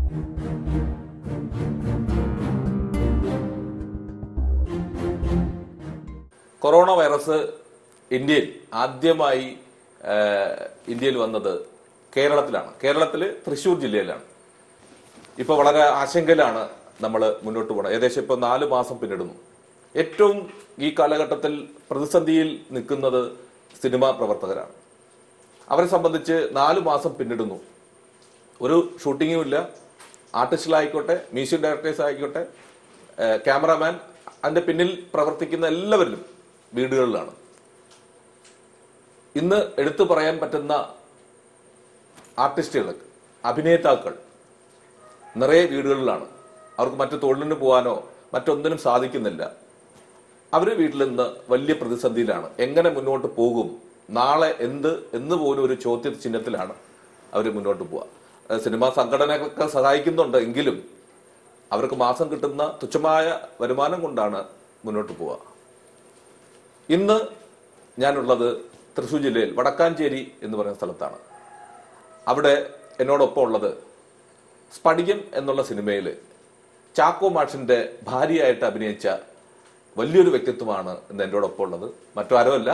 Corona virus ഇന്ത്യയിൽ ആദ്യമായി ഇന്ത്യയിൽ വന്നത് കേരളത്തിലാണ്. കേരളത്തിൽ തൃശ്ശൂർ ജില്ലയിലാണ്. ഇപ്പോൾ വളരെ ആശങ്കയിലാണ് നമ്മൾ മുന്നോട്ട് പോകുന്നത്. ഏകദേശം ഇപ്പോൾ 4 മാസം പിന്നിടുന്നു. ഏറ്റവും ഈ കാലഘട്ടത്തിൽ പ്രതിസന്ധിയിൽ നിൽക്കുന്നത് സിനിമാ പ്രവർത്തകരാണ്. അവരെ സംബന്ധിച്ച് 4 മാസം പിന്നിടുന്നു. ഒരു ഷൂട്ടിങ്ങും ഇല്ല. ആർട്ടിസ്റ്റുകളായിക്കോട്ടെ, മ്യൂസിക് ഡയറക്ടേഴ്സ് ആയിക്കോട്ടെ, ക്യാമറാമാൻ, അതിന്റെ പിന്നിൽ പ്രവർത്തിക്കുന്ന എല്ലാവരും വീടുകളിലാണ്. ഇന്ന് എടുത്തു പറയാൻ പറ്റുന്ന ആർട്ടിസ്റ്റുകൾ, അഭിനേതാക്കൾ നിറയെ വീടുകളിലാണ്. അവർക്ക് മറ്റു തൊഴിലിന് പോകാനോ മറ്റൊന്നിനും സാധിക്കുന്നില്ല. അവർ വീട്ടിൽ നിന്ന് വലിയ പ്രതിസന്ധിയിലാണ്. എങ്ങനെ മുന്നോട്ട് പോകും, നാളെ എന്ന് പോലും ഒരു ചോദ്യ ചിഹ്നത്തിലാണ് അവർ മുന്നോട്ട് പോവുക. സിനിമാ സംഘടനകളൊക്കെ സഹായിക്കുന്നുണ്ട് എങ്കിലും അവർക്ക് മാസം കിട്ടുന്ന തുച്ഛമായ വരുമാനം കൊണ്ടാണ് മുന്നോട്ട് പോവുക. ഇന്ന് ഞാനുള്ളത് തൃശ്ശൂർ ജില്ലയിൽ വടക്കാഞ്ചേരി എന്ന് പറയുന്ന സ്ഥലത്താണ്. അവിടെ എന്നോടൊപ്പം ഉള്ളത് സ്ഫടികം എന്നുള്ള സിനിമയിൽ ചാക്കോ മാഷിന്റെ ഭാര്യയായിട്ട് അഭിനയിച്ച വലിയൊരു വ്യക്തിത്വമാണ് ഇന്ന് എന്നോടൊപ്പം ഉള്ളത്. മറ്റാരുമല്ല,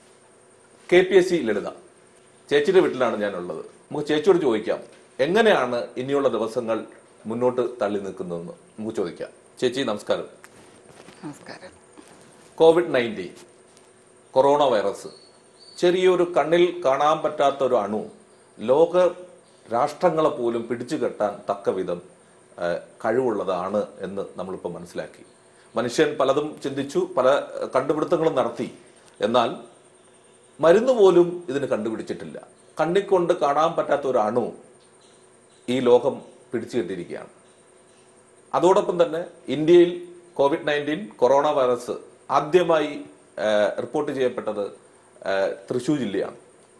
KPSC ലളിത ചേച്ചിയുടെ വീട്ടിലാണ് ഞാനുള്ളത്. നമുക്ക് ചേച്ചിയോട് ചോദിക്കാം, എങ്ങനെയാണ് ഇനിയുള്ള ദിവസങ്ങൾ മുന്നോട്ട് തള്ളി നിൽക്കുന്നതെന്ന് നമുക്ക് ചോദിക്കാം. ചേച്ചി നമസ്കാരം. നമസ്കാരം. COVID-19 കൊറോണ വൈറസ് ചെറിയൊരു കണ്ണിൽ കാണാൻ പറ്റാത്ത ഒരു അണു ലോക രാഷ്ട്രങ്ങളെ പോലും പിടിച്ചു കെട്ടാൻ തക്ക വിധം കഴിവുള്ളതാണ് എന്ന് നമ്മളിപ്പോൾ മനസ്സിലാക്കി. മനുഷ്യൻ പലതും ചിന്തിച്ചു, പല കണ്ടുപിടുത്തങ്ങളും നടത്തി. എന്നാൽ മരുന്ന് പോലും ഇതിന് കണ്ടുപിടിച്ചിട്ടില്ല. കണ്ണിക്കൊണ്ട് കാണാൻ പറ്റാത്ത ഒരു അണു ഈ ലോകം പിടിച്ചു കെട്ടിയിരിക്കുകയാണ്. അതോടൊപ്പം തന്നെ ഇന്ത്യയിൽ COVID-19 കൊറോണ വൈറസ് ആദ്യമായി റിപ്പോർട്ട് ചെയ്യപ്പെട്ടത് തൃശ്ശൂർ ജില്ലയാണ്.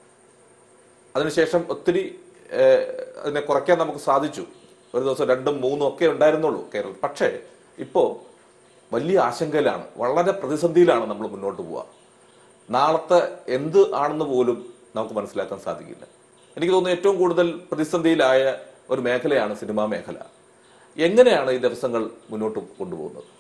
അതിനുശേഷം ഒത്തിരി അതിനെ കുറയ്ക്കാൻ നമുക്ക് സാധിച്ചു. ഒരു ദിവസം 2ഉം 3ഉം ഒക്കെ ഉണ്ടായിരുന്നുള്ളൂ കേരളം. പക്ഷേ ഇപ്പോൾ വലിയ ആശങ്കയിലാണ്, വളരെ പ്രതിസന്ധിയിലാണ് നമ്മൾ മുന്നോട്ട് പോവുക. നാളത്തെ എന്ത് ആണെന്ന് പോലും നമുക്ക് മനസ്സിലാക്കാൻ സാധിക്കില്ല. എനിക്ക് തോന്നുന്നു ഏറ്റവും കൂടുതൽ പ്രതിസന്ധിയിലായ ഒരു മേഖലയാണ് സിനിമാ മേഖല. എങ്ങനെയാണ് ഈ ദിവസങ്ങൾ മുന്നോട്ട് കൊണ്ടുപോകുന്നത്?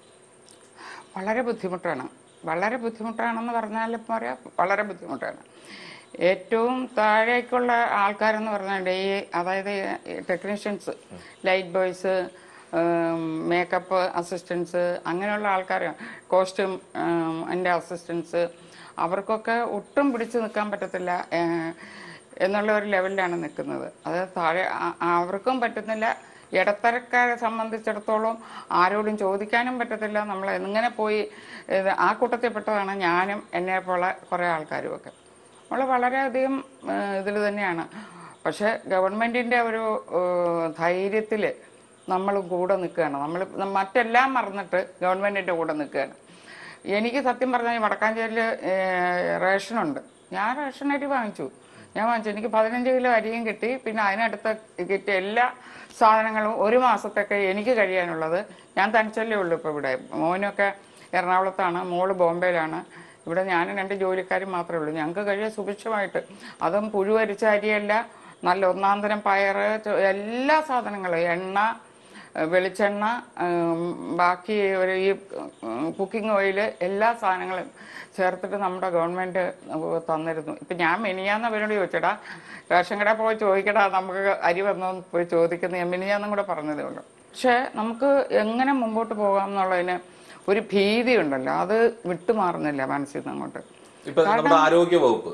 വളരെ ബുദ്ധിമുട്ടാണെന്ന് പറഞ്ഞാൽ പറയാം, വളരെ ബുദ്ധിമുട്ടാണ്. ഏറ്റവും താഴേക്കുള്ള ആൾക്കാരെന്ന് പറഞ്ഞാൽ അതായത് technicians, light boys, makeup assistants, അങ്ങനെയുള്ള ആൾക്കാർ, കോസ്റ്റ്യൂം എൻ്റെ അസിസ്റ്റൻസ്, അവർക്കൊക്കെ ഒട്ടും പിടിച്ചു നിൽക്കാൻ പറ്റത്തില്ല എന്നുള്ള ഒരു ലെവലിലാണ് നിൽക്കുന്നത്. അത് താഴെ അവർക്കും പറ്റുന്നില്ല. ഇടത്തരക്കാരെ സംബന്ധിച്ചിടത്തോളം ആരോടും ചോദിക്കാനും പറ്റത്തില്ല. നമ്മൾ എങ്ങനെ പോയി ആ കൂട്ടത്തിൽപ്പെട്ടതാണ് ഞാനും എന്നെ പോലെ കുറേ ആൾക്കാരുമൊക്കെ. നമ്മൾ വളരെയധികം ഇതിൽ തന്നെയാണ്. പക്ഷെ ഗവൺമെൻറ്റിൻ്റെ ഒരു ധൈര്യത്തിൽ നമ്മൾ കൂടെ നിൽക്കുകയാണ്. നമ്മൾ മറ്റെല്ലാം മറന്നിട്ട് ഗവൺമെൻറ്റിൻ്റെ കൂടെ നിൽക്കുകയാണ്. എനിക്ക് സത്യം പറഞ്ഞാൽ വടക്കാഞ്ചേരിയിൽ റേഷനുണ്ട്. ഞാൻ റേഷൻ അരി വാങ്ങിച്ചു. എനിക്ക് 15 കിലോ അരിയും കിട്ടി. പിന്നെ അതിനടുത്ത് കിട്ടിയ എല്ലാ സാധനങ്ങളും ഒരു മാസത്തേക്ക് എനിക്ക് കഴിയാനുള്ളത്. ഞാൻ തനിച്ചല്ലേ ഉള്ളൂ ഇപ്പോൾ ഇവിടെ. മോനൊക്കെ എറണാകുളത്താണ്, മോള് ബോംബെയിലാണ്. ഇവിടെ ഞാനും 2 ജോലിക്കാരും മാത്രമേ ഉള്ളൂ. ഞങ്ങൾക്ക് കഴിയാൻ സുഭിക്ഷമായിട്ട്, അതും പുഴുവരിച്ച അരിയല്ല, നല്ല ഒന്നാന്തരം പയർ, എല്ലാ സാധനങ്ങളും, എണ്ണ, വെളിച്ചെണ്ണ, ബാക്കി ഒരു ഈ കുക്കിംഗ് ഓയിൽ, എല്ലാ സാധനങ്ങളും ചേർത്തിട്ട് നമ്മുടെ ഗവൺമെൻറ് തന്നിരുന്നു. ഇപ്പം ഞാൻ മിനിഞ്ഞാന്ന് അവരോട് ചോദിച്ചടാ, റേഷൻ കട പോയി ചോദിക്കടാ നമുക്ക് അരി വന്നോന്ന് പോയി ചോദിക്കുന്നത് ഞാൻ മിനിഞ്ഞാന്നും കൂടെ പറഞ്ഞതേ ഉള്ളൂ. പക്ഷേ നമുക്ക് എങ്ങനെ മുമ്പോട്ട് പോകാം എന്നുള്ളതിന് ഒരു ഭീതി ഉണ്ടല്ലോ, അത് വിട്ടുമാറുന്നില്ല മനസ്സിൽ നിന്ന് അങ്ങോട്ട്. ആരോഗ്യ വകുപ്പ്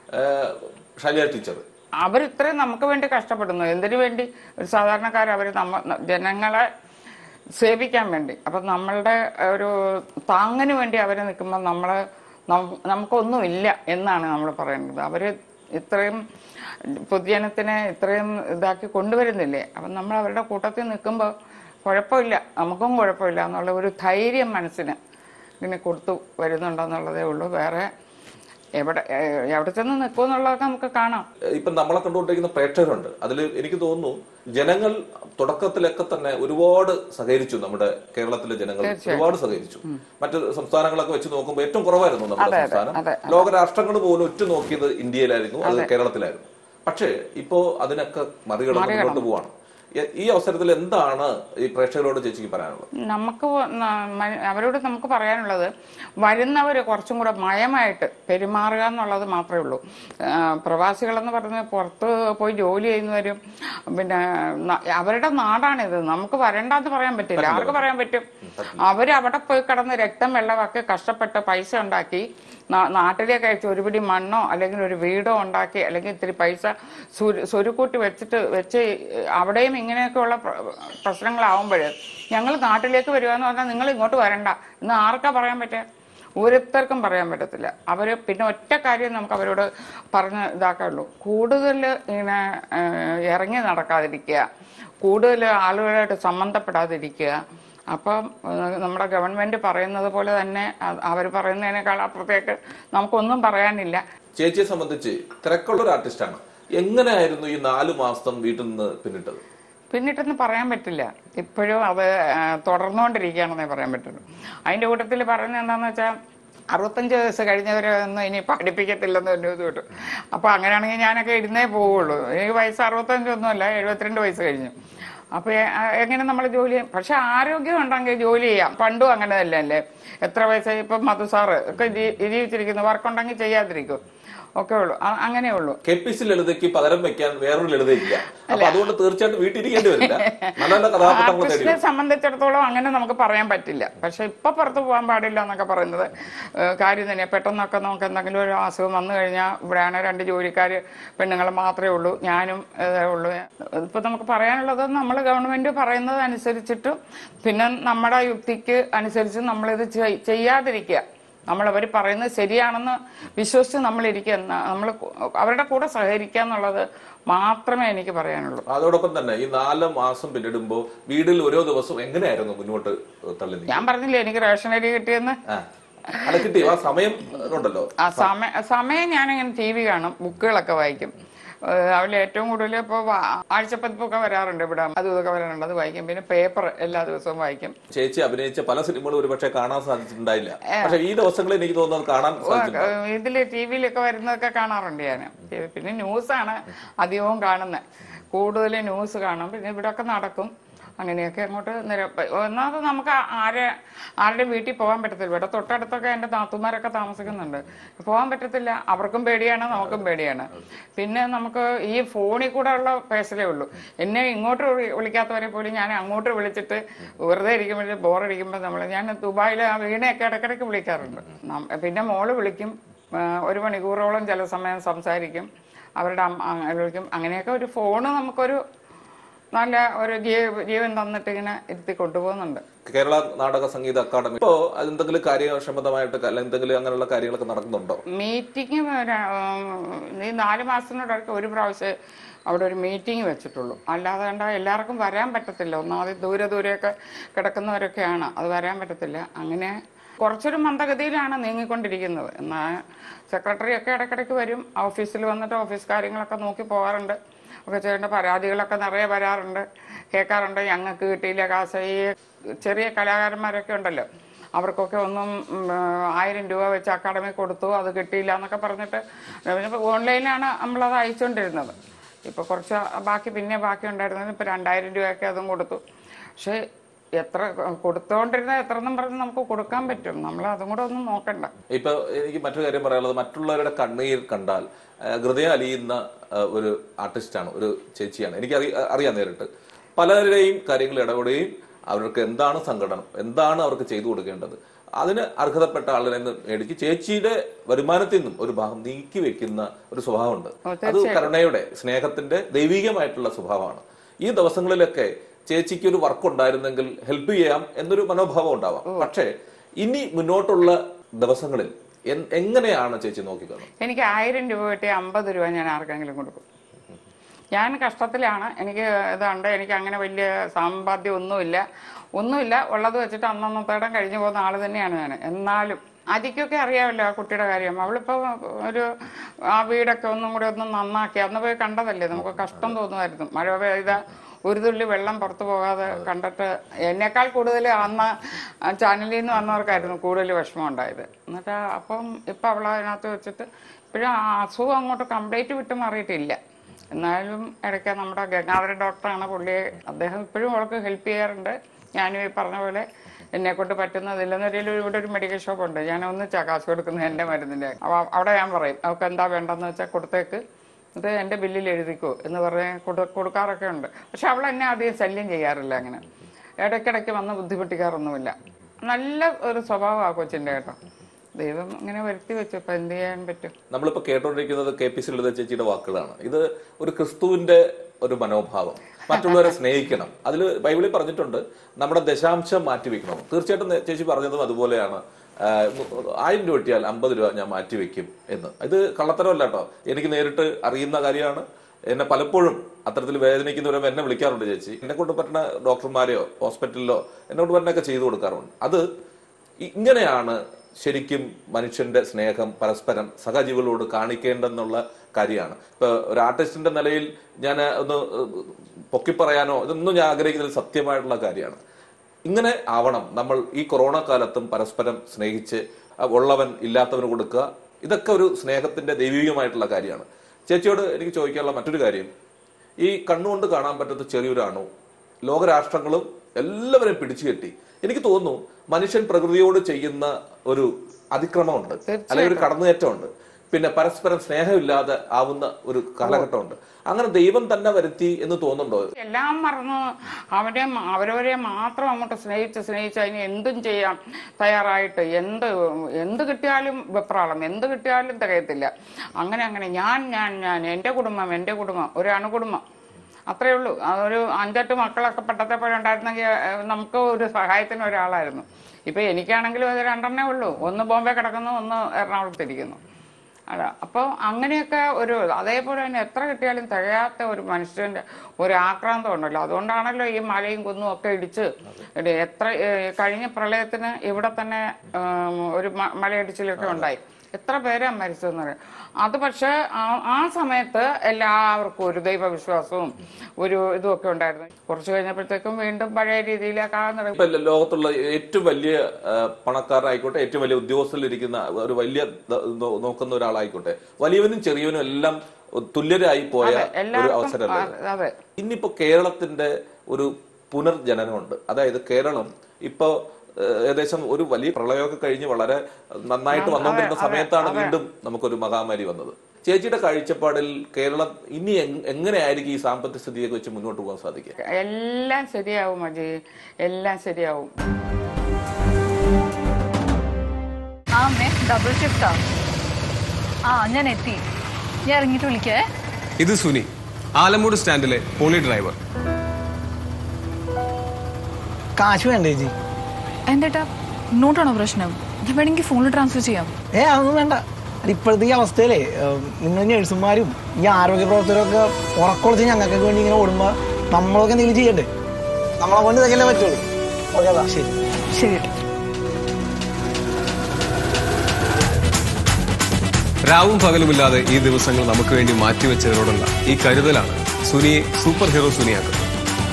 ടീച്ചർ അവരിത്രയും നമുക്ക് വേണ്ടി കഷ്ടപ്പെടുന്നു. എന്തിനു വേണ്ടി? ഒരു സാധാരണക്കാർ അവർ ജനങ്ങളെ സേവിക്കാൻ വേണ്ടി. അപ്പം നമ്മളുടെ ഒരു താങ്ങിന് വേണ്ടി അവർ നിൽക്കുമ്പോൾ നമുക്കൊന്നുമില്ല എന്നാണ് നമ്മൾ പറയുന്നത്. അവർ ഇത്രയും പൊതുജനത്തിനെ ഇത്രയും ഇതാക്കി കൊണ്ടുവരുന്നില്ലേ. അപ്പം നമ്മൾ അവരുടെ കൂട്ടത്തിൽ നിൽക്കുമ്പോൾ കുഴപ്പമില്ല, നമുക്കും കുഴപ്പമില്ല എന്നുള്ള ഒരു ധൈര്യം മനസ്സിന് ഇങ്ങനെ കൊടുത്തു വരുന്നുണ്ടെന്നുള്ളതേ ഉള്ളൂ. വേറെ എവിടെ ചെന്ന് നിൽക്കുമെന്നുള്ളതൊക്കെ നമുക്ക് കാണാം. ഇപ്പം നമ്മളെ കണ്ടുകൊണ്ടിരിക്കുന്ന പ്രേക്ഷകരുണ്ട്. അതിൽ എനിക്ക് തോന്നുന്നു ജനങ്ങൾ തുടക്കത്തിലൊക്കെ തന്നെ ഒരുപാട് സഹകരിച്ചു. നമ്മുടെ കേരളത്തിലെ ജനങ്ങൾ ഒരുപാട് സഹകരിച്ചു. മറ്റു സംസ്ഥാനങ്ങളൊക്കെ വെച്ച് നോക്കുമ്പോൾ ഏറ്റവും കുറവായിരുന്നു നമ്മുടെ സംസ്ഥാനം. ലോകരാഷ്ട്രങ്ങൾ പോലും ഉറ്റുനോക്കിയത് ഇന്ത്യയിലായിരുന്നു, അത് കേരളത്തിലായിരുന്നു. പക്ഷേ ഇപ്പോ അതിനൊക്കെ മറികടന്ന് മുന്നോട്ട് പോവാണ്. ഈ അവസരത്തിൽ എന്താണ് ഈ പ്രേക്ഷകരോട് ചേച്ചിക്ക് പറയാനുള്ളത്? നമുക്ക് അവരോട് നമുക്ക് പറയാനുള്ളത്, വരുന്നവർ കുറച്ചും കൂടെ മയമായിട്ട് പെരുമാറുക എന്നുള്ളത് മാത്രമേ ഉള്ളൂ. പ്രവാസികളെന്ന് പറഞ്ഞ് പുറത്ത് പോയി ജോലി ചെയ്യുന്നവരും പിന്നെ അവരുടെ നാടാണിത്. നമുക്ക് വരണ്ടെന്ന് പറയാൻ പറ്റില്ല. ആർക്ക് പറയാൻ പറ്റും? അവരവിടെ പോയി കിടന്ന് രക്തം വെള്ളമാക്കി കഷ്ടപ്പെട്ട് പൈസ ഉണ്ടാക്കി നാട്ടിലേക്ക് അയച്ച് ഒരു പിടി മണ്ണോ അല്ലെങ്കിൽ ഒരു വീടോ ഉണ്ടാക്കി അല്ലെങ്കിൽ ഇത്തിരി പൈസ സ്വരുക്കൂട്ടി വെച്ച് അവിടെയും ഇങ്ങനെയൊക്കെയുള്ള പ്രശ്നങ്ങളാവുമ്പോൾ ഞങ്ങൾ നാട്ടിലേക്ക് വരിക എന്ന് പറഞ്ഞാൽ നിങ്ങൾ ഇങ്ങോട്ട് വരണ്ട എന്ന് ആർക്കാ പറയാൻ പറ്റുക? ഓരോരുത്തർക്കും പറയാൻ പറ്റത്തില്ല. പിന്നെ ഒറ്റ കാര്യം നമുക്ക് അവരോട് പറഞ്ഞ് ഇതാക്കാനുള്ളൂ, കൂടുതൽ ഇങ്ങനെ ഇറങ്ങി നടക്കാതിരിക്കുക, കൂടുതൽ ആളുകളായിട്ട് സംബന്ധപ്പെടാതിരിക്കുക. അപ്പം നമ്മുടെ ഗവൺമെന്റ് പറയുന്നത് പോലെ തന്നെ അവർ പറയുന്നതിനേക്കാൾ അപ്പുറത്തേക്ക് നമുക്കൊന്നും പറയാനില്ല. ചേച്ചിയെ സംബന്ധിച്ച് തിരക്കുള്ള ഒരു ആർട്ടിസ്റ്റാണ്. എങ്ങനെയായിരുന്നു ഈ 4 മാസം വീട്ടിൽ നിന്ന് പിന്നിട്ടെന്ന് പറയാൻ പറ്റില്ല. ഇപ്പോഴും അത് തുടർന്നുകൊണ്ടിരിക്കുകയാണെന്നേ പറയാൻ പറ്റുള്ളൂ. അതിന്റെ കൂട്ടത്തിൽ പറയുന്നത് എന്താണെന്ന് വെച്ചാൽ 65 വയസ്സ് കഴിഞ്ഞവരെ ഒന്നും ഇനി പഠിപ്പിക്കത്തില്ലെന്ന് ഒരു ഇത് കിട്ടും. അപ്പൊ അങ്ങനെയാണെങ്കിൽ ഞാനൊക്കെ ഇരുന്നേ പോവുള്ളൂ. എനിക്ക് വയസ്സ് 65 ഒന്നുമല്ല, 72 വയസ്സ് കഴിഞ്ഞു. അപ്പൊ എങ്ങനെ നമ്മൾ ജോലി ചെയ്യും? പക്ഷെ ആരോഗ്യം ഉണ്ടെങ്കിൽ ജോലി ചെയ്യാം. പണ്ടും അങ്ങനെ അല്ലേ? എത്ര വയസ്സായി? ഇപ്പൊ മധുസാറ് ഒക്കെ ജീവിച്ചിരിക്കുന്നു. വർക്കുണ്ടെങ്കിൽ ചെയ്യാതിരിക്കും ഒക്കെ ഉള്ളു. അങ്ങനെ ഉള്ളു. KPC ലളിതയ്ക്ക് പകരം വെക്കാൻ വേറൊരു ലളിതയില്ല. അതുകൊണ്ട് തീർച്ചയായിട്ടും വീട്ടിലിരിക്കേണ്ടി വരില്ല. നല്ല കഥാപാത്രങ്ങളെ സംബന്ധിച്ചിടത്തോളം അങ്ങനെ നമുക്ക് പറയാൻ പറ്റില്ല. പക്ഷെ ഇപ്പൊ പുറത്ത് പോകാൻ പാടില്ല എന്നൊക്കെ പറയുന്നത് കാര്യം തന്നെയാണ്. പെട്ടെന്നൊക്കെ നമുക്ക് എന്തെങ്കിലും ഒരു അസുഖം വന്നു കഴിഞ്ഞാൽ ഇവിടെയാണ് 2 ജോലിക്കാര് പെണ്ണുങ്ങൾ മാത്രമേ ഉള്ളൂ, ഞാനും ഉള്ളൂ. ഇപ്പൊ നമുക്ക് പറയാനുള്ളത് നമ്മൾ ഗവൺമെന്റ് പറയുന്നത് അനുസരിച്ചിട്ടും പിന്നെ നമ്മുടെ യുക്തിക്ക് അനുസരിച്ച് നമ്മളിത് ചെയ്യാതിരിക്കുക. അവർ പറയുന്നത് ശരിയാണെന്ന് വിശ്വസിച്ച് നമ്മളിരിക്കുക, നമ്മൾ അവരുടെ കൂടെ സഹകരിക്കുക എന്നുള്ളത് മാത്രമേ എനിക്ക് പറയാനുള്ളൂ. അതോടൊപ്പം തന്നെ ഈ 4 മാസം പിന്നിടുമ്പോ വീട്ടിൽ ഓരോ ദിവസവും എങ്ങനെയായിരുന്നു മുന്നോട്ട് തള്ളി? ഞാൻ പറഞ്ഞില്ലേ എനിക്ക് റേഷനറി കിട്ടിയെന്ന്. കിട്ടിയ സമയം ഉണ്ടല്ലോ. സമയം ഞാനിങ്ങനെ TV കാണും, ബുക്കുകളൊക്കെ വായിക്കും. അതിൽ ഏറ്റവും കൂടുതൽ ഇപ്പോൾ ആഴ്ചപ്പതിപ്പൊക്കെ വരാറുണ്ട് ഇവിടെ, അതും ഇതൊക്കെ വരാറുണ്ട്, അത് വായിക്കും. പിന്നെ പേപ്പർ എല്ലാ ദിവസവും വായിക്കും. ചേച്ചി അഭിനയിച്ച പല സിനിമകളും ഒരുപക്ഷെ കാണാൻ സാധിച്ചിട്ടുണ്ടായില്ല. പക്ഷെ ഈ ദിവസങ്ങളിൽ എനിക്ക് തോന്നുന്നത് കാണാൻ ഇതില് TV-ലൊക്കെ വരുന്നതൊക്കെ കാണാറുണ്ട് ഞാൻ. പിന്നെ ന്യൂസാണ് അധികവും കാണുന്നത്. കൂടുതൽ ന്യൂസ് കാണും. പിന്നെ ഇവിടെയൊക്കെ നടക്കും. അങ്ങനെയൊക്കെ അങ്ങോട്ട് ഒന്നാമത് നമുക്ക് ആരുടെ വീട്ടിൽ പോകാൻ പറ്റത്തില്ല. ഇവിടെ തൊട്ടടുത്തൊക്കെ എൻ്റെ നാത്തുമാരൊക്കെ താമസിക്കുന്നുണ്ട്. പോകാൻ പറ്റത്തില്ല. അവർക്കും പേടിയാണ്, നമുക്കും പേടിയാണ്. പിന്നെ നമുക്ക് ഈ ഫോണിൽ കൂടെ ഉള്ള പേശലേ ഉള്ളൂ. എന്നെ ഇങ്ങോട്ട് വിളിക്കാത്തവരെ പോലും ഞാൻ അങ്ങോട്ട് വിളിച്ചിട്ട് വെറുതെ ഇരിക്കുമ്പോൾ ബോറടിക്കുമ്പോൾ ഞാൻ ദുബായിൽ ആ വീണയൊക്കെ ഇടയ്ക്കിടയ്ക്ക് വിളിക്കാറുണ്ട്. പിന്നെ മോള് വിളിക്കും, 1 മണിക്കൂറോളം ചില സമയം സംസാരിക്കും, അവരുടെ വിളിക്കും. അങ്ങനെയൊക്കെ ഒരു ഫോണ് നമുക്കൊരു നല്ല ഒരു ജീവൻ തന്നിട്ട് ഇങ്ങനെ ഇരുത്തി കൊണ്ടുപോകുന്നുണ്ട്. കേരള നാടക സംഗീത അക്കാദമി ഇപ്പോ എന്തെങ്കിലും കാര്യക്ഷമതമായിട്ട് എന്തെങ്കിലും അങ്ങനെയുള്ള കാര്യങ്ങളൊക്കെ നടക്കുന്നുണ്ടോ? മീറ്റിംഗ് ഈ 4 മാസത്തിനോടൊക്കെ ഒരു പ്രാവശ്യം അവിടെ ഒരു മീറ്റിംഗ് വെച്ചിട്ടുള്ളൂ. അല്ലാതെ കണ്ട എല്ലാവർക്കും വരാൻ പറ്റത്തില്ല. ഒന്നാമത് ദൂരെയൊക്കെ കിടക്കുന്നവരൊക്കെയാണ്, അത് വരാൻ പറ്റത്തില്ല. അങ്ങനെ കുറച്ചൊരു മന്ദഗതിയിലാണ് നീങ്ങിക്കൊണ്ടിരിക്കുന്നത്. എന്നാൽ സെക്രട്ടറി ഒക്കെ ഇടയ്ക്കിടയ്ക്ക് വരും, ഓഫീസിൽ വന്നിട്ട് ഓഫീസ് കാര്യങ്ങളൊക്കെ നോക്കി പോകാറുണ്ട്. ഒക്കെ ചെയ്യേണ്ട പരാതികളൊക്കെ നിറയെ വരാറുണ്ട്, കേൾക്കാറുണ്ട്. ഞങ്ങൾക്ക് കിട്ടിയില്ല കാശ്. ഈ ചെറിയ കലാകാരന്മാരൊക്കെ ഉണ്ടല്ലോ, അവർക്കൊക്കെ ഒന്നും 1000 രൂപ വെച്ച് അക്കാദമി കൊടുത്തു, അത് കിട്ടിയില്ല എന്നൊക്കെ പറഞ്ഞിട്ട് ഓൺലൈനിലാണ് നമ്മളത് അയച്ചുകൊണ്ടിരുന്നത്. ഇപ്പോൾ കുറച്ച് ബാക്കി ഉണ്ടായിരുന്നത്. ഇപ്പോൾ 2000 രൂപയൊക്കെ അതും കൊടുത്തു. പക്ഷേ എത്ര കൊടുത്തോണ്ടിരുന്ന എത്രയെന്നും പറഞ്ഞ് നമുക്ക് കൊടുക്കാൻ പറ്റും. നമ്മൾ അതും കൂടെ ഒന്നും നോക്കണ്ട. ഇപ്പൊ എനിക്ക് മറ്റൊരു കാര്യം പറയാനുള്ളത്, മറ്റുള്ളവരുടെ കണ്ണീർ കണ്ടാൽ ഹൃദയം അലിയുന്ന ഒരു ആർട്ടിസ്റ്റാണ്, ഒരു ചേച്ചിയാണ്. എനിക്ക് അറിയാൻ നേരിട്ട് പലരുടെയും കാര്യങ്ങൾ ഇടപെടുകയും അവർക്ക് എന്താണ് സങ്കടം, എന്താണ് അവർക്ക് ചെയ്തു കൊടുക്കേണ്ടത്, അതിന് അർഹതപ്പെട്ട ആളുകളെ മേടിച്ച് ചേച്ചിയുടെ വരുമാനത്തിൽ നിന്നും ഒരു ഭാഗം നീക്കി വെക്കുന്ന ഒരു സ്വഭാവമുണ്ട്. അത് കരുണയുടെ, സ്നേഹത്തിന്റെ ദൈവികമായിട്ടുള്ള സ്വഭാവമാണ്. ഈ ദിവസങ്ങളിലൊക്കെ ചേച്ചിക്ക് ഒരു വർക്ക് ഉണ്ടായിരുന്നെങ്കിൽ ഹെൽപ്പ് ചെയ്യാം എന്നൊരു മനോഭാവം ഉണ്ടാവാം. പക്ഷേ ഇനി മുന്നോട്ടുള്ള ദിവസങ്ങളിൽ എങ്ങനെയാണ് ചേച്ചി നോക്കിക്കാണുന്നത്? എനിക്ക് 1000 രൂപ കിട്ടി 50 രൂപ ഞാൻ ആർക്കെങ്കിലും കൊടുക്കും. ഞാൻ കഷ്ടത്തിലാണ്, എനിക്ക് ഇതുണ്ട്, എനിക്ക് അങ്ങനെ വലിയ സമ്പാദ്യം ഒന്നുമില്ല. ഉള്ളത് വെച്ചിട്ട് അന്നത്തേടം കഴിഞ്ഞു പോകുന്ന ആള് തന്നെയാണ് ഞാൻ. എന്നാലും അതിക്കൊക്കെ അറിയാമല്ലോ ആ കുട്ടിയുടെ കാര്യം. അവളിപ്പോ ആ വീടൊക്കെ ഒന്നും കൂടെ നന്നാക്കി. അന്ന് പോയി കണ്ടതല്ലേ, നമുക്ക് കഷ്ടം തോന്നുമായിരുന്നു. മഴ പെയ്ത ഒരു തുള്ളി വെള്ളം പുറത്തു പോകാതെ കണ്ടിട്ട് എന്നേക്കാൾ കൂടുതൽ അന്ന് ചാനലിൽ നിന്ന് വന്നവർക്കായിരുന്നു കൂടുതൽ വിഷമം ഉണ്ടായത്. എന്നിട്ട് അപ്പം ഇപ്പം അവളതിനകത്ത് വെച്ചിട്ട് ഇപ്പോഴും അസുഖം അങ്ങോട്ട് കംപ്ലീറ്റ് വിട്ട് മാറിയിട്ടില്ല. എന്നാലും ഇടയ്ക്ക് നമ്മുടെ ഗംഗാധരൻ ഡോക്ടറാണ് പുള്ളിയെ, അദ്ദേഹം ഇപ്പോഴും അവൾക്ക് ഹെൽപ്പ് ചെയ്യാറുണ്ട്. ഞാനും ഈ പറഞ്ഞ പോലെ എന്നെ കൊണ്ട് പറ്റുന്നതില്ലെന്നൊരു ഇവിടെ ഒരു മെഡിക്കൽ ഷോപ്പ് ഉണ്ട്, ഞാൻ ഒന്നിച്ചാ കാശ് കൊടുക്കുന്നത് എൻ്റെ മരുന്നിൻ്റെ. അവിടെ ഞാൻ പറയും അവൾക്ക് എന്താ വേണ്ടെന്ന് വെച്ചാൽ കൊടുത്തേക്ക്, ഇത് എൻ്റെ ബില്ലിൽ എഴുതിക്കോ എന്ന് പറഞ്ഞ് കൊടുക്കാറൊക്കെ ഉണ്ട്. പക്ഷെ അവൾ എന്നെ അധികം ശല്യം ചെയ്യാറില്ല, അങ്ങനെ ഇടയ്ക്കിടയ്ക്ക് വന്ന് ബുദ്ധിമുട്ടിക്കാറൊന്നുമില്ല. നല്ല ഒരു സ്വഭാവമാണ് കൊച്ചിൻ്റെ കേട്ടോ. ദൈവം ഇങ്ങനെ വരുത്തി വെച്ചു, ഇപ്പം എന്ത് ചെയ്യാൻ പറ്റും. നമ്മളിപ്പോൾ കേട്ടോണ്ടിരിക്കുന്നത് KPC ലളിത ചേച്ചിയുടെ വാക്കുകളാണ്. ഇത് ഒരു ക്രിസ്തുവിന്റെ ഒരു മനോഭാവം, മറ്റുള്ളവരെ സ്നേഹിക്കണം. അതിൽ ബൈബിളിൽ പറഞ്ഞിട്ടുണ്ട് നമ്മുടെ ദശാംശം മാറ്റിവെക്കണം. തീർച്ചയായിട്ടും ചേച്ചി പറഞ്ഞതും അതുപോലെയാണ്. 1000 രൂപ കിട്ടിയാൽ 50 രൂപ ഞാൻ മാറ്റിവെക്കും എന്ന്. ഇത് കള്ളത്തരമല്ല കേട്ടോ, എനിക്ക് നേരിട്ട് അറിയുന്ന കാര്യമാണ്. എന്നെ പലപ്പോഴും അത്തരത്തിൽ വേദനിക്കുന്നവരെ എന്നെ വിളിക്കാറുണ്ട്, ചേച്ചി എന്നെ കൊണ്ട് പറ്റുന്ന ഡോക്ടർമാരെയോ ഹോസ്പിറ്റലിലോ എന്നെ കൊണ്ട് പറ്റുന്നൊക്കെ ചെയ്തു കൊടുക്കാറുണ്ട്. അത് ഇങ്ങനെയാണ് ശരിക്കും മനുഷ്യന്റെ സ്നേഹം പരസ്പരം സഹജീവികളോട് കാണിക്കേണ്ടെന്നുള്ള കാര്യമാണ്. ഇപ്പൊ ഒരു ആർട്ടിസ്റ്റിന്റെ നിലയിൽ ഞാൻ ഒന്ന് പൊക്കിപ്പറയാനോ ഇതൊന്നും ഞാൻ ആഗ്രഹിക്കുന്നത് സത്യമായിട്ടുള്ള കാര്യമാണ്. ഇങ്ങനെ ആവണം നമ്മൾ ഈ കൊറോണ കാലത്തും പരസ്പരം സ്നേഹിച്ച് ഉള്ളവൻ ഇല്ലാത്തവന് കൊടുക്കുക. ഇതൊക്കെ ഒരു സ്നേഹത്തിന്റെ ദൈവികമായിട്ടുള്ള കാര്യമാണ്. ചേച്ചിയോട് എനിക്ക് ചോദിക്കാനുള്ള മറ്റൊരു കാര്യം, ഈ കണ്ണുകൊണ്ട് കാണാൻ പറ്റാത്ത ചെറിയൊരാണു ലോകരാഷ്ട്രങ്ങളും എല്ലാവരെയും പിടിച്ചു കെട്ടി. എനിക്ക് തോന്നുന്നു മനുഷ്യൻ പ്രകൃതിയോട് ചെയ്യുന്ന ഒരു അതിക്രമമുണ്ട്, അല്ലെങ്കിൽ ഒരു കടന്നുകയറ്റമുണ്ട്, പിന്നെ പരസ്പരം സ്നേഹമില്ലാതെ ആവുന്ന ഒരു കാലഘട്ടമുണ്ട്. അങ്ങനെ ദൈവം തന്നെ വരുത്തി എന്ന് തോന്നുന്നുണ്ടോ? എല്ലാം മറന്ന് അവരവരെ മാത്രം അങ്ങോട്ട് സ്നേഹിച്ച് അതിന് എന്തും ചെയ്യാൻ തയ്യാറായിട്ട് എന്ത് കിട്ടിയാലും വെപ്രാളം, എന്ത് കിട്ടിയാലും തികയത്തില്ല. അങ്ങനെ ഞാൻ എൻ്റെ കുടുംബം ഒരു അണുകുടുംബം അത്രയേ ഉള്ളൂ. ഒരു 5-8 മക്കളൊക്കെ പട്ടത്തെപ്പോലെ ഉണ്ടായിരുന്നെങ്കിൽ നമുക്ക് ഒരു സഹായത്തിന് ഒരാളായിരുന്നു. ഇപ്പം എനിക്കാണെങ്കിലും അത് 2 ഉള്ളൂ. ഒന്ന് ബോംബെ കിടക്കുന്നു, ഒന്ന് എറണാകുളത്തിരിക്കുന്നു. അല്ല, അപ്പോൾ അങ്ങനെയൊക്കെ ഒരു അതേപോലെ തന്നെ എത്ര കിട്ടിയാലും തികയാത്ത ഒരു മനുഷ്യൻ്റെ ഒരു ആക്രാന്തം ഉണ്ടല്ലോ. അതുകൊണ്ടാണല്ലോ ഈ മലയും കുന്നും ഒക്കെ ഇടിച്ച് കഴിഞ്ഞ പ്രളയത്തിന് ഇവിടെ തന്നെ ഒരു മലയിടിച്ചിലൊക്കെ ഉണ്ടായി. എത്ര പേരാ മരിച്ചതെന്ന് പറയാം. അത് പക്ഷെ ആ സമയത്ത് എല്ലാവർക്കും ഒരു ദൈവവിശ്വാസവും ഒരു ഇതുമൊക്കെ ഉണ്ടായിരുന്നു. കുറച്ച് കഴിഞ്ഞപ്പോഴത്തേക്കും വീണ്ടും പഴയ രീതിയിലേക്കാകുന്ന ലോകത്തുള്ള ഏറ്റവും വലിയ പണക്കാരായിക്കോട്ടെ, ഏറ്റവും വലിയ ഉദ്യോഗസ്ഥരിലിരിക്കുന്ന ഒരു വലിയ നോക്കുന്ന ഒരാളായിക്കോട്ടെ, വലിയവനും ചെറിയവനും എല്ലാം തുല്യരായി പോയ ഒരു അവസരമല്ലേ. ഇന്നിപ്പോ കേരളത്തിന്റെ ഒരു പുനർജനനമുണ്ട്. അതായത് കേരളം ഇപ്പോ ഏകദേശം ഒരു വലിയ പ്രളയമൊക്കെ കഴിഞ്ഞ് വളരെ നന്നായിട്ട് വന്നുകൊണ്ടിരുന്ന സമയത്താണ് വീണ്ടും നമുക്കൊരു മഹാമാരി വന്നത്. ചേച്ചിയുടെ കാഴ്ചപ്പാടിൽ കേരളം ഇനി എങ്ങനെയായിരിക്കും ഈ സാമ്പത്തിക സ്ഥിതിയൊക്കെ വെച്ച് മുന്നോട്ട് പോകാൻ സാധിക്കുക? എല്ലാം ശരിയാവും അജയ്, എല്ലാം ശരിയാവും. ഡബിൾ ഷിഫ്റ്റാ. ഞാൻ എത്തി, ഞാൻ ഇറങ്ങിയിട്ട് വിളിക്കേ. ഇത് സുനി, ആലമൂട് സ്റ്റാൻഡിലെ പോളി ഡ്രൈവർ. കാശ് വേണ്ടേ ചേച്ചി? എന്തേട്ടാ നോട്ടാണോ പ്രശ്നം? ഞാൻ വേണമെങ്കിൽ ഫോണിൽ ട്രാൻസ്ഫർ ചെയ്യാം. അതൊന്നും വേണ്ട. ഇപ്പോഴത്തെ ഈ അവസ്ഥയിലേ നിങ്ങൾ നഴ്സുമാരും ഈ ആരോഗ്യ പ്രവർത്തകരൊക്കെ ഉറക്കൊളിച്ച് ഞങ്ങൾക്ക് വേണ്ടി ഇങ്ങനെ ഓടുമ്പോ നമ്മളൊക്കെ എന്തെങ്കിലും ചെയ്യണ്ടേ? നമ്മളെ കൊണ്ട് ഇതൊക്കെ പറ്റുള്ളൂ. ഓക്കെ, ശരി ശരി. രാവും പകലുമില്ലാതെ ഈ ദിവസങ്ങൾ നമുക്ക് വേണ്ടി മാറ്റിവെച്ചതിനോടുള്ള ഈ കരുതലാണ് സുനിയെ സൂപ്പർ ഹീറോ സുനിയാക്കുന്നത്.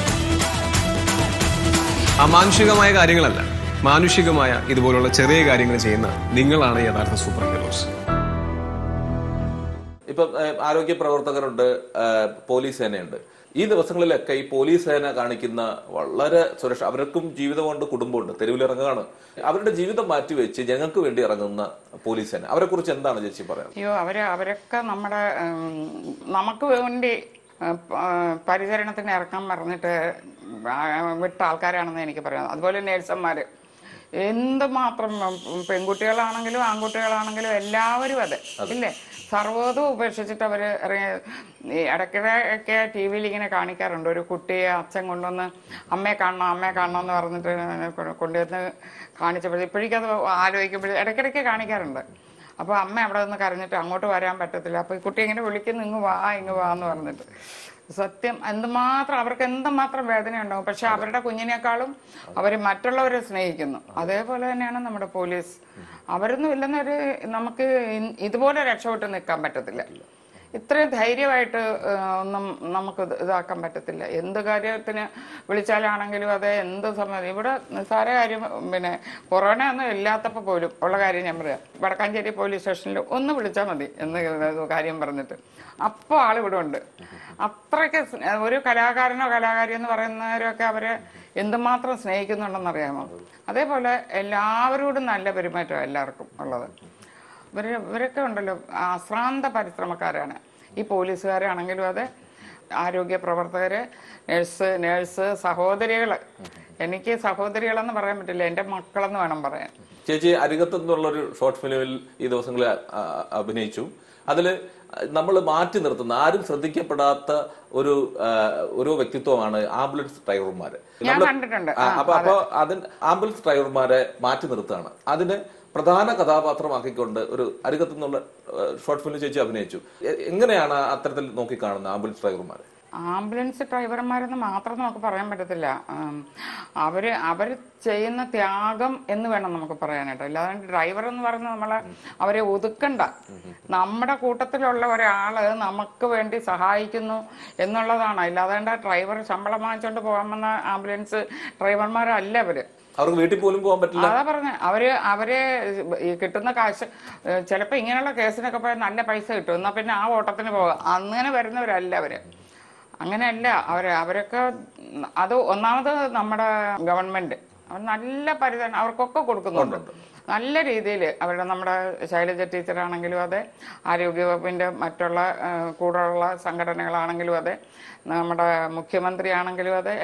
അമാനുഷികമായ കാര്യങ്ങളല്ല, മാനുഷികമായ ഇതുപോലുള്ള ചെറിയ കാര്യങ്ങൾ ചെയ്യുന്ന നിങ്ങളാണ് യഥാർത്ഥ സൂപ്പർ ഹീറോസ്. ഇപ്പൊ ആരോഗ്യ പ്രവർത്തകരുണ്ട്, പോലീസ് സേനയുണ്ട്. ഈ ദിവസങ്ങളിലൊക്കെ ഈ പോലീസ് സേന കാണിക്കുന്ന വളരെ സുരക്ഷ, അവർക്കും ജീവിതമുണ്ട്, കുടുംബമുണ്ട്, തെരുവിലിറങ്ങുകയാണ്. അവരുടെ ജീവിതം മാറ്റിവെച്ച് ജനങ്ങൾക്ക് വേണ്ടി ഇറങ്ങുന്ന പോലീസ് സേന, അവരെ കുറിച്ച് എന്താണ് ചേച്ചി പറയാം? അയ്യോ, അവരൊക്കെ നമുക്ക് വേണ്ടി പരിചരണത്തിന് ഇറക്കാൻ പറഞ്ഞിട്ട് വിട്ട ആൾക്കാരാണെന്ന് എനിക്ക് പറയാം. അതുപോലെ നേഴ്സന്മാർ എന്തുമാത്രം പെൺകുട്ടികളാണെങ്കിലും ആൺകുട്ടികളാണെങ്കിലും എല്ലാവരും അതെ ഇല്ലേ, സർവ്വതും ഉപേക്ഷിച്ചിട്ട് അവർ ഇടയ്ക്കിടയ്ക്ക് TV-യിൽ ഇങ്ങനെ കാണിക്കാറുണ്ട്. ഒരു കുട്ടിയെ അച്ഛൻ കൊണ്ടുവന്ന് അമ്മയെ കാണണം എന്ന് പറഞ്ഞിട്ട് കൊണ്ടുവന്ന് കാണിച്ചപ്പോൾ ഇപ്പോഴേക്കത് ആലോചിക്കുമ്പോഴേ ഇടയ്ക്കിടയ്ക്ക് കാണിക്കാറുണ്ട്. അപ്പോൾ അമ്മ അവിടെ നിന്ന് കരഞ്ഞിട്ട് അങ്ങോട്ട് വരാൻ പറ്റത്തില്ല. അപ്പോൾ ഈ കുട്ടി ഇങ്ങനെ വിളിക്കുന്നു, ഇങ്ങ് വാ എന്ന് പറഞ്ഞിട്ട്. സത്യം അവർക്ക് എന്തുമാത്രം വേദന ഉണ്ടാവും. പക്ഷെ അവരുടെ കുഞ്ഞിനേക്കാളും അവർ മറ്റുള്ളവരെ സ്നേഹിക്കുന്നു. അതേപോലെ തന്നെയാണ് നമ്മുടെ പോലീസ്. അവരൊന്നും ഇല്ലെന്നൊരു നമുക്ക് ഇതുപോലെ രക്ഷപ്പെട്ട് നിൽക്കാൻ പറ്റത്തില്ല. ഇത്രയും ധൈര്യമായിട്ട് ഒന്നും നമുക്ക് ഇതാക്കാൻ പറ്റത്തില്ല. എന്ത് കാര്യത്തിന് വിളിച്ചാലാണെങ്കിലും അതെ, എന്ത് സമയം ഇവിടെ നിസ്സാര കാര്യം, പിന്നെ കൊറോണ ഒന്നും ഇല്ലാത്തപ്പോൾ പോലും ഉള്ള കാര്യം ഞാൻ പറയാം. വടക്കാഞ്ചേരി പോലീസ് സ്റ്റേഷനിൽ ഒന്ന് വിളിച്ചാൽ മതി എന്ന് കാര്യം പറഞ്ഞിട്ട് അപ്പോൾ ആളിവിടെ ഉണ്ട്. അത്രയ്ക്ക് ഒരു കലാകാരനോ കലാകാരി എന്ന് പറയുന്നവരൊക്കെ അവരെ എന്തുമാത്രം സ്നേഹിക്കുന്നുണ്ടെന്നറിയാമോ? അതേപോലെ എല്ലാവരോടും നല്ല പെരുമാറ്റം എല്ലാവർക്കും ഉള്ളത്. ഇവരൊക്കെ ഉണ്ടല്ലോ അശ്രാന്ത പരിശ്രമക്കാരാണ്. ഈ പോലീസുകാരാണെങ്കിലും അതെ, ആരോഗ്യ പ്രവർത്തകര്, നേഴ്സ്, സഹോദരികള്. എനിക്ക് സഹോദരികളെന്ന് പറയാൻ പറ്റില്ല, എൻ്റെ മക്കളെന്ന് വേണം പറയാൻ. ചേച്ചി അരികത്ത് നിന്നുള്ളൊരു ഷോർട്ട് ഫിലിമിൽ ഈ ദിവസങ്ങളിൽ അഭിനയിച്ചു. അതിൽ നമ്മൾ മാറ്റി നിർത്തുന്ന, ആരും ശ്രദ്ധിക്കപ്പെടാത്ത ഒരു വ്യക്തിത്വമാണ് ആംബുലൻസ് ഡ്രൈവർമാര്. അപ്പൊ അതിന് ആംബുലൻസ് ഡ്രൈവർമാരെ മാറ്റി നിർത്തുകയാണ്. അതിന് പ്രധാന കഥാപാത്രമാക്കിക്കൊണ്ട് ഒരു അരികത്ത് നിന്നുള്ള ഷോർട്ട് ഫിലിം ചേച്ചി അഭിനയിച്ചു. എങ്ങനെയാണ് അത്തരത്തിൽ നോക്കിക്കാണുന്നത് ആംബുലൻസ് ഡ്രൈവർമാരെ? ആംബുലൻസ് ഡ്രൈവർമാരെന്ന് മാത്രം നമുക്ക് പറയാൻ പറ്റത്തില്ല. അവർ ചെയ്യുന്ന ത്യാഗം എന്ന് വേണം നമുക്ക് പറയാനായിട്ട്. അല്ലാതെ ഡ്രൈവർ എന്ന് പറഞ്ഞ് അവരെ ഒതുക്കണ്ട. നമ്മുടെ കൂട്ടത്തിലുള്ള ഒരാള് നമുക്ക് വേണ്ടി സഹായിക്കുന്നു എന്നുള്ളതാണ്. അല്ലാതെ ഡ്രൈവർ ശമ്പളം വാങ്ങിച്ചോണ്ട് പോകാൻ വന്ന ആംബുലൻസ് ഡ്രൈവർമാരല്ല അവര്. അവർക്ക് വീട്ടിൽ പോലും പോകാൻ പറ്റില്ല. അതാ പറഞ്ഞ അവരെ കിട്ടുന്ന കാശ് ചിലപ്പോ ഇങ്ങനെയുള്ള കേസിനൊക്കെ പോയാൽ നല്ല പൈസ കിട്ടും. എന്നാ പിന്നെ ആ ഓട്ടത്തിന് പോകാം. അങ്ങനെ വരുന്നവരല്ല അവര്. അങ്ങനെയല്ല അവരൊക്കെ. അത് ഒന്നാമത് നമ്മുടെ ഗവൺമെന്റ് നല്ല പരിധനം അവർക്കൊക്കെ കൊടുക്കുന്നുണ്ട്. നല്ല രീതിയിൽ നമ്മുടെ ശൈലജ ടീച്ചറാണെങ്കിലും അതെ, ആരോഗ്യവകുപ്പിന്റെ മറ്റുള്ള കൂടെയുള്ള സംഘടനകളാണെങ്കിലും അതെ, നമ്മുടെ മുഖ്യമന്ത്രി ആണെങ്കിലും അതെ,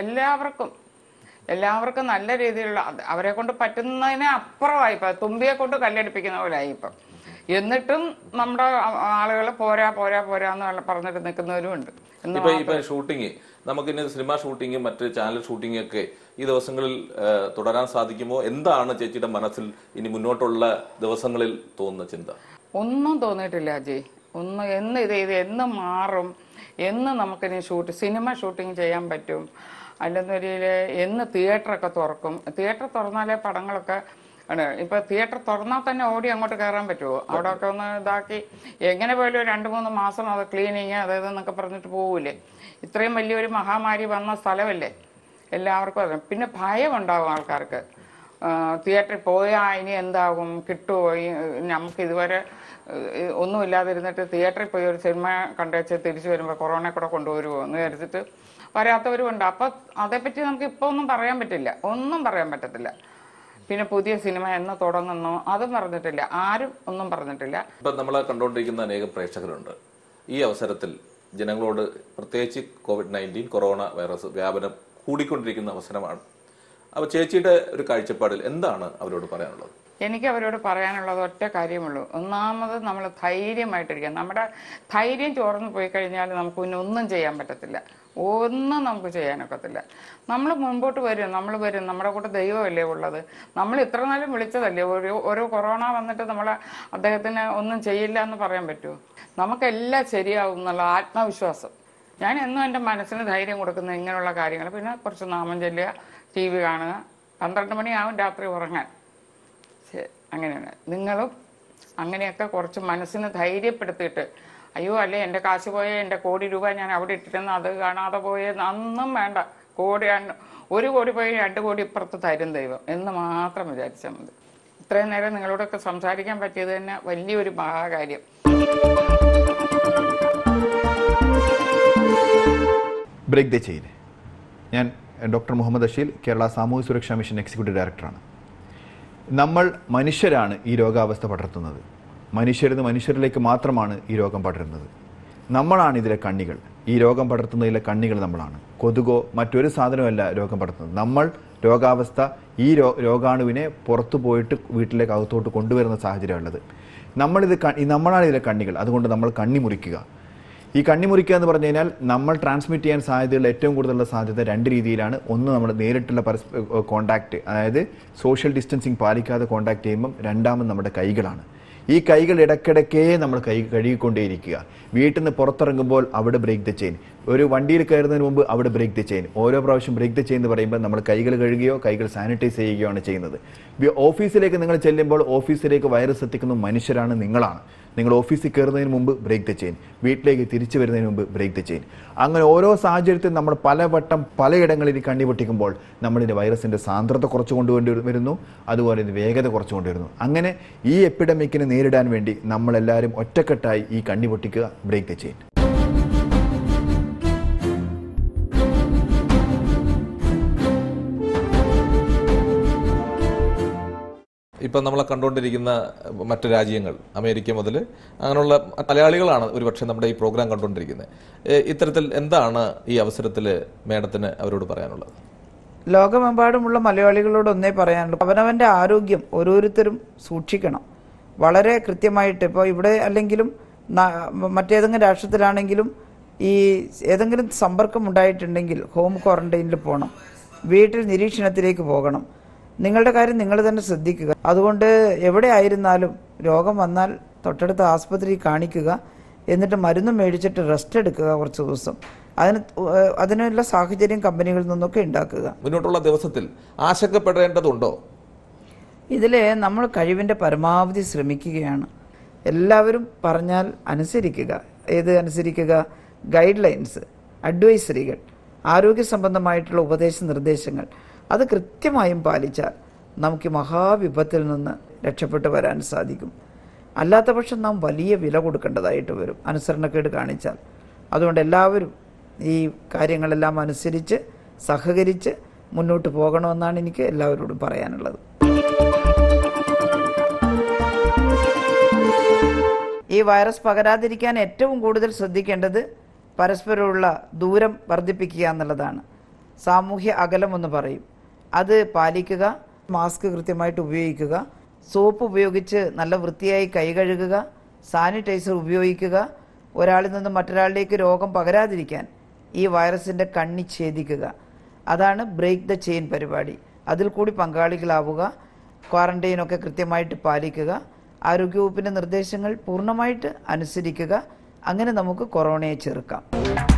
എല്ലാവർക്കും നല്ല രീതിയിലുള്ള അവരെ കൊണ്ട് പറ്റുന്നതിനെ അപ്പുറമായി. ഇപ്പൊ തുമ്പിയെ കൊണ്ട് കല്ലെടുപ്പിക്കുന്ന പോലെ ആയി ഇപ്പം. എന്നിട്ടും നമ്മുടെ ആളുകൾ പോരാ എന്ന് പറഞ്ഞിട്ട് നിൽക്കുന്നവരും ഉണ്ട്. ഇപ്പൊ ഷൂട്ടിങ്, നമുക്കിനി സിനിമ ഷൂട്ടിങ്ങും മറ്റ് ചാനൽ ഷൂട്ടിങ്ങും ഒക്കെ ഈ ദിവസങ്ങളിൽ തുടരാൻ സാധിക്കുമോ? എന്താണ് ചേച്ചിയുടെ മനസ്സിൽ ഇനി മുന്നോട്ടുള്ള ദിവസങ്ങളിൽ തോന്നുന്ന ചിന്ത? ഒന്നും തോന്നിയിട്ടില്ല അജയ്. എന്ന് മാറും, എന്ന് നമുക്കിനി സിനിമ ഷൂട്ടിങ് ചെയ്യാൻ പറ്റും, അല്ലെന്നൊരു എന്ന് തിയേറ്ററൊക്കെ തുറക്കും. തിയേറ്റർ തുറന്നാലേ പടങ്ങളൊക്കെ ഇപ്പൊ തിയേറ്റർ തുറന്നാൽ തന്നെ ഓടി അങ്ങോട്ട് കയറാൻ പറ്റുമോ? അവിടെ ഒക്കെ ഒന്ന് ഇതാക്കി എങ്ങനെ പോലും 2-3 മാസം അത് ക്ലീനിങ് അതായത് എന്നൊക്കെ പറഞ്ഞിട്ട് പോകൂലേ? ഇത്രയും വലിയൊരു മഹാമാരി വന്ന സ്ഥലമല്ലേ, എല്ലാവർക്കും അറിയാം. പിന്നെ ഭയം ഉണ്ടാവും ആൾക്കാർക്ക്. തിയേറ്ററിൽ പോയാൽ ഇനി എന്താകും, കിട്ടുമോ? നമുക്ക് ഇതുവരെ ഒന്നുമില്ലാതിരുന്നിട്ട് തിയേറ്ററിൽ പോയി ഒരു സിനിമ കണ്ടുവച്ച് തിരിച്ചു വരുമ്പോൾ കൊറോണ കൂടെ കൊണ്ടുവരുമോ എന്ന് വിചാരിച്ചിട്ട് വരാത്തവരും ഉണ്ട്. അപ്പൊ അതേപ്പറ്റി നമുക്ക് ഇപ്പൊ ഒന്നും പറയാൻ പറ്റത്തില്ല. പിന്നെ പുതിയ സിനിമ എന്ന് തുടങ്ങുന്നു അതും പറഞ്ഞിട്ടില്ല, ആരും ഒന്നും പറഞ്ഞിട്ടില്ല. ഇപ്പൊ നമ്മളെ കണ്ടുകൊണ്ടിരിക്കുന്ന അനേകം പ്രേക്ഷകരുണ്ട്. ഈ അവസരത്തിൽ ജനങ്ങളോട്, പ്രത്യേകിച്ച് COVID-19 കൊറോണ വൈറസ് വ്യാപനം കൂടിക്കൊണ്ടിരിക്കുന്ന അവസരമാണ്. അപ്പൊ ചേച്ചിയുടെ ഒരു കാഴ്ചപ്പാടിൽ എന്താണ് അവരോട് പറയാനുള്ളത്? എനിക്ക് അവരോട് പറയാനുള്ളത് ഒറ്റ കാര്യമുള്ളൂ. ഒന്നാമത് നമ്മൾ ധൈര്യമായിട്ടിരിക്കുക. നമ്മുടെ ധൈര്യം ചോർന്നു പോയി കഴിഞ്ഞാൽ നമുക്ക് പിന്നെ ഒന്നും ചെയ്യാൻ പറ്റത്തില്ല. ഒന്നും നമുക്ക് ചെയ്യാനൊക്കത്തില്ല. നമ്മൾ മുൻപോട്ട് വരും, നമ്മുടെ കൂടെ ദൈവമല്ലേ ഉള്ളത്. നമ്മൾ ഇത്ര നാളും വിളിച്ചതല്ലേ. ഒരു കൊറോണ വന്നിട്ട് അദ്ദേഹത്തിന് ഒന്നും ചെയ്യില്ല എന്ന് പറയാൻ പറ്റുമോ? നമുക്കെല്ലാം ശരിയാവും എന്നുള്ള ആത്മവിശ്വാസം. ഞാൻ എന്നും എൻ്റെ മനസ്സിന് ധൈര്യം കൊടുക്കുന്ന ഇങ്ങനെയുള്ള കാര്യങ്ങൾ. പിന്നെ കുറച്ച് നാമം ചൊല്ലുക, TV കാണുക, 12 മണിയാവും രാത്രി ഉറങ്ങാൻ. അങ്ങനെയാണ്. നിങ്ങളും അങ്ങനെയൊക്കെ കുറച്ച് മനസ്സിന് ധൈര്യപ്പെടുത്തിയിട്ട്, അയ്യോ അല്ലേ എൻ്റെ കാശ് പോയ, എൻ്റെ 1 കോടി രൂപ ഞാൻ അവിടെ ഇട്ടിരുന്ന അത് കാണാതെ പോയെന്ന് ഒന്നും വേണ്ട. 1 കോടി പോയി 2 കോടി ഇപ്പുറത്ത് തരും ദൈവം എന്ന് മാത്രം വിചാരിച്ചാൽ മതി. ഇത്രയും നേരം നിങ്ങളോടൊക്കെ സംസാരിക്കാൻ പറ്റിയത് തന്നെ വലിയൊരു മഹാകാര്യം. Break the chain. ഞാൻ ഡോക്ടർ മുഹമ്മദ് അഷീൽ, കേരള സാമൂഹ്യ സുരക്ഷാ മിഷൻ എക്സിക്യൂട്ടീവ് ഡയറക്ടറാണ്. നമ്മൾ മനുഷ്യരാണ് ഈ രോഗാവസ്ഥ പടർത്തുന്നത്. മനുഷ്യരിലേക്ക് മാത്രമാണ് ഈ രോഗം പടരുന്നത്. നമ്മളാണ് ഇതിലെ കണ്ണികൾ. ഈ രോഗം പടർത്തുന്നതിലെ കണ്ണികൾ നമ്മളാണ്. കൊതുകോ മറ്റൊരു സാധനമല്ല രോഗം പടർത്തുന്നത്. നമ്മൾ രോഗാവസ്ഥ ഈ രോഗാണുവിനെ പുറത്തു പോയിട്ട് വീട്ടിലേക്ക് അകത്തോട്ട് കൊണ്ടുവരുന്ന സാഹചര്യമുള്ളത്. നമ്മളാണ് ഇതിലെ കണ്ണികൾ. അതുകൊണ്ട് നമ്മൾ കണ്ണി മുറിക്കുക. ഈ കണ്ണി മുറിക്കുക എന്ന് പറഞ്ഞു കഴിഞ്ഞാൽ നമ്മൾ ട്രാൻസ്മിറ്റ് ചെയ്യാൻ സാധ്യതയുള്ള ഏറ്റവും കൂടുതലുള്ള സാധ്യത 2 രീതിയിലാണ്. ഒന്ന്, നമ്മൾ നേരിട്ടുള്ള കോണ്ടാക്ട്, അതായത് സോഷ്യൽ ഡിസ്റ്റൻസിങ് പാലിക്കാതെ കോണ്ടാക്ട് ചെയ്യുമ്പം. രണ്ടാമത് നമ്മുടെ കൈകളാണ്. ഈ കൈകൾ ഇടയ്ക്കിടയ്ക്കേ നമ്മൾ കഴുകിക്കൊണ്ടേയിരിക്കുക. വീട്ടിൽ നിന്ന് പുറത്തിറങ്ങുമ്പോൾ അവിടെ ബ്രേക്ക് ദ ചെയിൻ. ഒരു വണ്ടിയിൽ കയറുന്നതിന് മുമ്പ് അവിടെ ബ്രേക്ക് ദ ചെയിൻ. ഓരോ പ്രാവശ്യം ബ്രേക്ക് ദ ചെയിൻ എന്ന് പറയുമ്പോൾ നമ്മൾ കൈകൾ കഴുകുകയോ കൈകൾ സാനിറ്റൈസ് ചെയ്യുകയോ ആണ് ചെയ്യുന്നത്. ഓഫീസിലേക്ക് നിങ്ങൾ ചെല്ലുമ്പോൾ ഓഫീസിലേക്ക് വൈറസ് എത്തിക്കുന്ന മനുഷ്യരാണ്, നിങ്ങളാണ്. നിങ്ങൾ ഓഫീസിൽ കയറുന്നതിന് മുമ്പ് ബ്രേക്ക് ദ ചെയിൻ, വീട്ടിലേക്ക് തിരിച്ചു വരുന്നതിന് മുമ്പ് ബ്രേക്ക് ദ ചെയിൻ. അങ്ങനെ ഓരോ സാഹചര്യത്തിൽ നമ്മൾ പലവട്ടം പലയിടങ്ങളിൽ കണ്ണി പൊട്ടിക്കുമ്പോൾ നമ്മളിൻ്റെ വൈറസിൻ്റെ സാന്ദ്രത കുറച്ച് കൊണ്ടുകൊണ്ട് വരുന്നു, അതുപോലെ ഇത് വേഗത കുറച്ച് കൊണ്ടുവരുന്നു. അങ്ങനെ ഈ എപ്പിഡമിക്കിനെ നേരിടാൻ വേണ്ടി നമ്മളെല്ലാവരും ഒറ്റക്കെട്ടായി ഈ കണ്ണി പൊട്ടിക്കുക, ബ്രേക്ക് ദ ചെയിൻ. ഇപ്പം നമ്മളെ കണ്ടുകൊണ്ടിരിക്കുന്ന മറ്റു രാജ്യങ്ങൾ, അമേരിക്ക മുതൽ അങ്ങനെയുള്ള മലയാളികളാണ് ഒരുപക്ഷെ നമ്മുടെ ഈ പ്രോഗ്രാം കണ്ടുകൊണ്ടിരിക്കുന്നത്. ഇത്തരത്തിൽ എന്താണ് ഈ അവസരത്തിൽ മേഡത്തിന് അവരോട് പറയാനുള്ളത്? ലോകമെമ്പാടുമുള്ള മലയാളികളോട് ഒന്നേ പറയാനുള്ളൂ, അവനവൻ്റെ ആരോഗ്യം ഓരോരുത്തരും സൂക്ഷിക്കണം വളരെ കൃത്യമായിട്ട്. ഇപ്പോൾ ഇവിടെ അല്ലെങ്കിലും മറ്റേതെങ്കിലും രാഷ്ട്രത്തിലാണെങ്കിലും ഈ ഏതെങ്കിലും സമ്പർക്കം ഉണ്ടായിട്ടുണ്ടെങ്കിൽ ഹോം ക്വാറന്റൈനിൽ പോകണം, വീട്ടിൽ നിരീക്ഷണത്തിലേക്ക് പോകണം. നിങ്ങളുടെ കാര്യം നിങ്ങൾ തന്നെ ശ്രദ്ധിക്കുക. അതുകൊണ്ട് എവിടെ ആയിരുന്നാലും രോഗം വന്നാൽ തൊട്ടടുത്ത ആസ്പത്രിയിൽ കാണിക്കുക, എന്നിട്ട് മരുന്ന് മേടിച്ചിട്ട് റെസ്റ്റ് എടുക്കുക കുറച്ച് ദിവസം. അതിനുള്ള സാഹചര്യം കമ്പനികളിൽ നിന്നൊക്കെ ഉണ്ടാക്കുക. മുന്നോട്ടുള്ള ദിവസത്തിൽ ആശങ്കപ്പെടേണ്ടതുണ്ടോ? ഇതിൽ നമ്മൾ കഴിവിൻ്റെ പരമാവധി ശ്രമിക്കുകയാണ്. എല്ലാവരും പറഞ്ഞാൽ അനുസരിക്കുക. ഏത് അനുസരിക്കുക? ഗൈഡ് ലൈൻസ്, അഡ്വൈസറികൾ, ആരോഗ്യ സംബന്ധമായിട്ടുള്ള ഉപദേശ നിർദ്ദേശങ്ങൾ അത് കൃത്യമായും പാലിച്ചാൽ നമുക്ക് മഹാവിപത്തിൽ നിന്ന് രക്ഷപ്പെട്ടു വരാൻ സാധിക്കും. അല്ലാത്ത പക്ഷം നാം വലിയ വില കൊടുക്കേണ്ടതായിട്ട് വരും അനുസരണക്കേട് കാണിച്ചാൽ. അതുകൊണ്ട് എല്ലാവരും ഈ കാര്യങ്ങളെല്ലാം അനുസരിച്ച് സഹകരിച്ച് മുന്നോട്ട് പോകണമെന്നാണ് എനിക്ക് എല്ലാവരോടും പറയാനുള്ളത്. ഈ വൈറസ് പകരാതിരിക്കാൻ ഏറ്റവും കൂടുതൽ ശ്രദ്ധിക്കേണ്ടത് പരസ്പരമുള്ള ദൂരം വർദ്ധിപ്പിക്കുക എന്നുള്ളതാണ്. സാമൂഹ്യ അകലം എന്ന് പറയും, അത് പാലിക്കുക. മാസ്ക് കൃത്യമായിട്ട് ഉപയോഗിക്കുക, സോപ്പ് ഉപയോഗിച്ച് നല്ല വൃത്തിയായി കൈ കഴുകുക, സാനിറ്റൈസർ ഉപയോഗിക്കുക. ഒരാളിൽ നിന്ന് മറ്റൊരാളിലേക്ക് രോഗം പകരാതിരിക്കാൻ ഈ വൈറസിൻ്റെ കണ്ണി ഛേദിക്കുക. അതാണ് ബ്രേക്ക് ദ ചെയിൻ പരിപാടി. അതിൽ കൂടി പങ്കാളികളാവുക, ക്വാറന്റൈനൊക്കെ കൃത്യമായിട്ട് പാലിക്കുക, ആരോഗ്യവകുപ്പിൻ്റെ നിർദ്ദേശങ്ങൾ പൂർണ്ണമായിട്ട് അനുസരിക്കുക. അങ്ങനെ നമുക്ക് കൊറോണയെ ചെറുക്കാം.